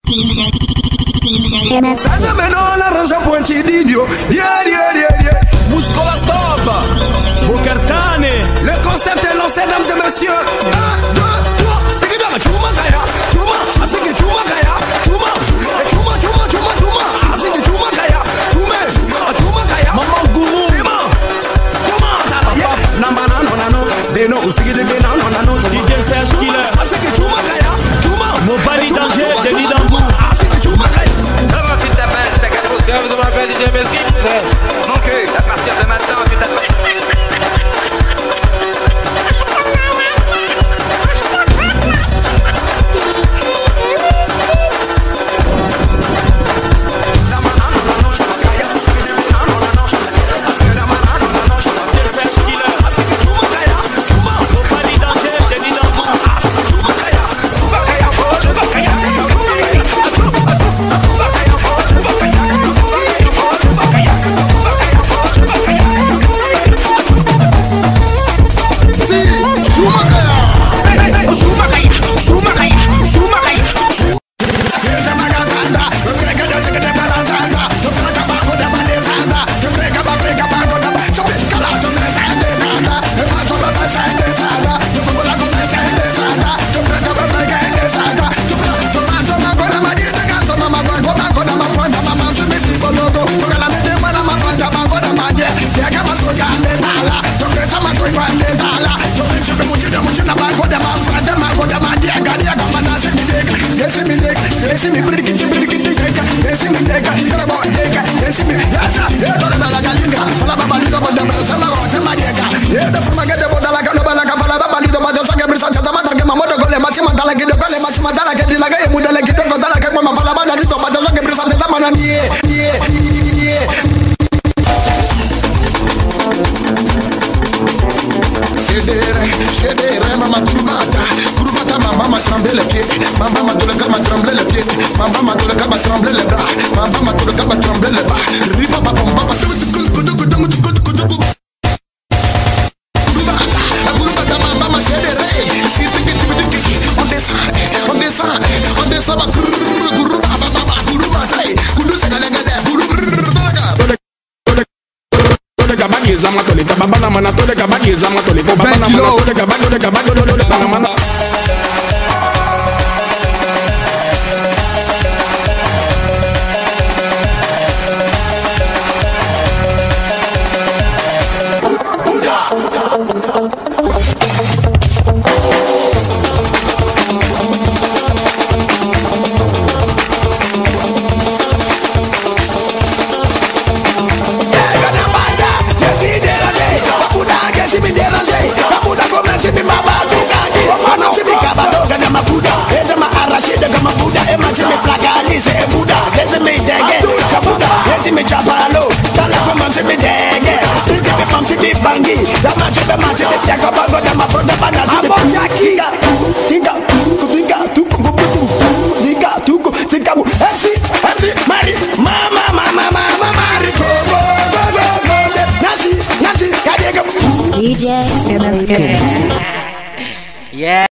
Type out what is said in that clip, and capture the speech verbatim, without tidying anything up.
Sasa meno la rosa pointidinho. Yeah, yeah, yeah, yeah. Muscola stop. Bokertane. Le concept est lancé, mesdames et messieurs. Un, deux, trois. C'est qui dans la chuma kaya. Chuma. Ah, c'est qui chuma kaya. Chuma. Chuma, chuma, chuma, chuma. Ah, c'est qui chuma kaya. Chuma. Chuma kaya. Maman gourou. C'est bon. Comment ça va? Yeah. Namba nano nano. Deno usigi de deno nano. D J C H Killer. Ah, c'est qui chuma kaya. Chuma. Mobali danger. Denis Dambou. Ah, c'est qui chuma kaya. Comment tu t'appelles, ta cadeau? Vous m'appelez D J Mesquine. Mon cul, à partir de maintenant, tu t'appelles. D J Yeah.